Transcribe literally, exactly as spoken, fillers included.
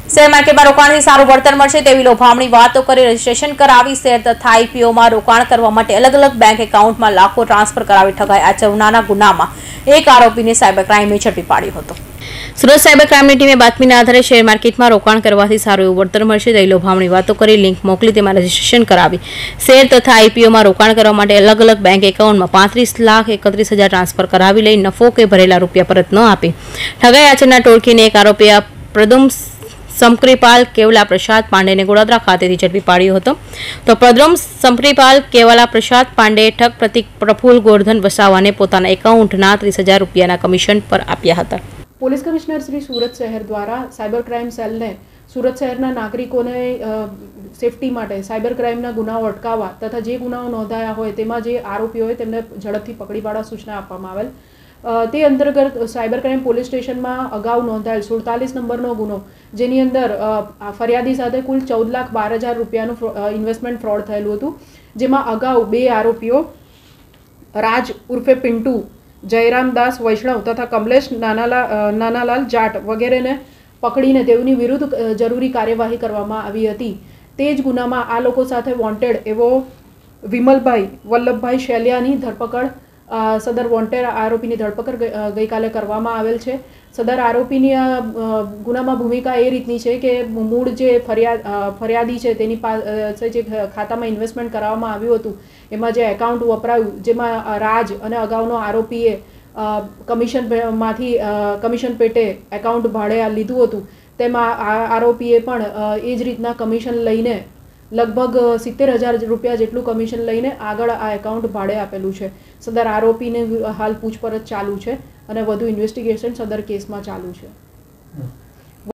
Share માર્કેટમાં રોકાણથી સારું વળતર મળશે તેવી લોભામણી વાતો કરી રજીસ્ટ્રેશન કરાવી શેર તથા આઈપીઓમાં રોકાણ કરવા માટે અલગ અલગ બેંક એકાઉન્ટમાં લાખો ટ્રાન્સફર કરાવી ઠગાઈ આચરનારા ગુનામાં એક આરોપીને સાયબર ક્રાઇમે ઝડપી પાડ્યો હતો। સુરત સાયબર ક્રાઇમની ટીમે બાતમીના આધારે શેર માર્કેટમાં રોકાણ કરવાથી સારું એવું વળતર મળશે તેવી લોભામણી વાતો કરી લિંક મોકલી તેમાં રજીસ્ટ્રેશન કરાવી શેર તથા આઈપીઓમાં રોકાણ કરવા માટે અલગ અલગ બેંક એકાઉન્ટમાં પાંત્રીસ લાખ એકત્રીસ હજાર ટ્રાન્સફર કરાવી લઈ નફો કે ભરેલા રૂપિયા પરત ન આપી ઠગાઈ આચરનાર ટોળકીને એક આરોપી પ્રદુમ સંપ્રીપાલ કેવલા પ્રસાદ પાંડેને ગોડાદરા ખાતેથી ઝડપી પાડ્યો હતો। તો પ્રદ્રમ સંપ્રીપાલ કેવલા પ્રસાદ પાંડે ઠગ પ્રતિક પ્રફુલ ગોરધન વસાવાને પોતાના એકાઉન્ટના ત્રીસ હજાર રૂપિયાના કમિશન પર આપ્યા હતા। પોલીસ કમિશનર શ્રી સુરત શહેર દ્વારા સાયબર ક્રાઇમ સેલને સુરત શહેરના નાગરિકોને સેફટી માટે સાયબર ક્રાઇમના ગુનાઓ અટકાવવા તથા જે ગુનાઓ નોંધાયા હોય તેમાં જે આરોપીઓ હોય તેમને ઝડપથી પકડી પાડવા સૂચના આપવામાં આવેલ। તે અંતર્ગત સાયબર ક્રાઇમ પોલીસ સ્ટેશનમાં અગાઉ નોંધાયેલ સુડતાલીસ નંબરનો ગુનો જેની અંદર ફરિયાદી સાથે કુલ ચૌદ લાખ બાર હજાર રૂપિયાનું ઇન્વેસ્ટમેન્ટ ફ્રોડ થયેલું હતું, જેમાં અગાઉ બે આરોપીઓ રાજ ઉર્ફે પિન્ટુ, જયરામદાસ વૈષ્ણવ તથા કમલેશ નાનાલાલ નાનાલાલ જાટ વગેરેને પકડીને તેઓની વિરુદ્ધ જરૂરી કાર્યવાહી કરવામાં આવી હતી। તે જ ગુનામાં આ લોકો સાથે વોન્ટેડ એવો વિમલભાઈ વલ્લભભાઈ શેલિયાની ધરપકડ સદર વોન્ટેડ આરોપીની ધરપકડ ગઈકાલે કરવામાં આવેલ છે। સદર આરોપીની ગુનામાં ભૂમિકા એ રીતની છે કે મૂળ જે ફરિયાદ ફરિયાદી છે તેની પાસે જે ખાતામાં ઇન્વેસ્ટમેન્ટ કરાવવામાં આવ્યું હતું એમાં જે એકાઉન્ટ વપરાયું જેમાં રાજ અને અગાઉનો આરોપીએ કમિશનમાંથી કમિશન પેટે એકાઉન્ટ ભાડે લીધું હતું તેમાં આ આરોપીએ પણ એ જ રીતના કમિશન લઈને લગભગ સિત્તેર હજાર રૂપિયા જેટલું કમિશન લઈને આગળ આ એકાઉન્ટ ભાડે આપેલું છે। સદર આરોપીને હાલ પૂછપરછ ચાલુ છે અને વધુ ઇન્વેસ્ટિગેશન સદર કેસમાં ચાલુ છે।